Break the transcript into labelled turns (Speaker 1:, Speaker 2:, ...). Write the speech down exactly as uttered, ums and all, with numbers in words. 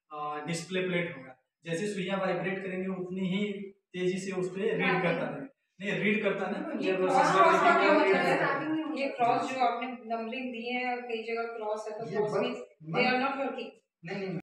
Speaker 1: Display plate होगा। जैसे सुइयां vibrate करेंगे उतनी ही तेजी से उस पर रीड करता है। नहीं रीड करता है ना।
Speaker 2: ये क्रॉस का क्या मतलब है? ये क्रॉस जो आपने नंबरिंग दी है, कई जगह क्रॉस है, तो cross means they are not working. नहीं नहीं